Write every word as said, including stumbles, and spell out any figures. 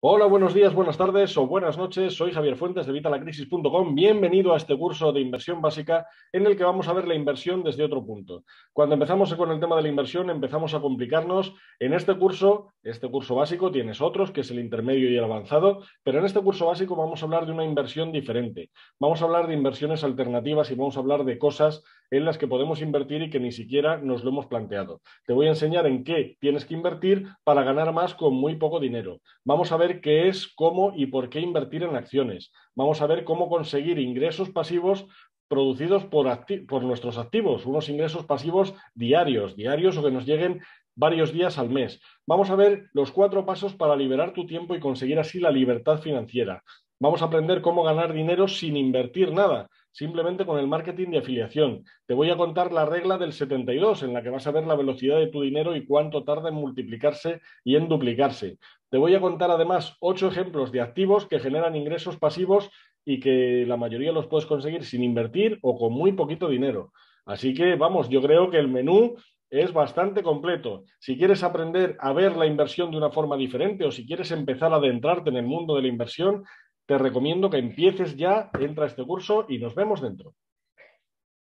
Hola, buenos días, buenas tardes o buenas noches. Soy Javier Fuentes de Vitalacrisis punto com. Bienvenido a este curso de inversión básica en el que vamos a ver la inversión desde otro punto. Cuando empezamos con el tema de la inversión empezamos a complicarnos. En este curso, este curso básico, tienes otros, que es el intermedio y el avanzado, pero en este curso básico vamos a hablar de una inversión diferente. Vamos a hablar de inversiones alternativas y vamos a hablar de cosas en las que podemos invertir y que ni siquiera nos lo hemos planteado. Te voy a enseñar en qué tienes que invertir para ganar más con muy poco dinero. Vamos a ver qué es, cómo y por qué invertir en acciones. Vamos a ver cómo conseguir ingresos pasivos producidos por, acti- por nuestros activos, unos ingresos pasivos diarios, diarios o que nos lleguen varios días al mes. Vamos a ver los cuatro pasos para liberar tu tiempo y conseguir así la libertad financiera. Vamos a aprender cómo ganar dinero sin invertir nada, simplemente con el marketing de afiliación. Te voy a contar la regla del setenta y dos, en la que vas a ver la velocidad de tu dinero y cuánto tarda en multiplicarse y en duplicarse. Te voy a contar además ocho ejemplos de activos que generan ingresos pasivos y que la mayoría los puedes conseguir sin invertir o con muy poquito dinero. Así que vamos, yo creo que el menú es bastante completo. Si quieres aprender a ver la inversión de una forma diferente o si quieres empezar a adentrarte en el mundo de la inversión, te recomiendo que empieces ya, entra a este curso y nos vemos dentro.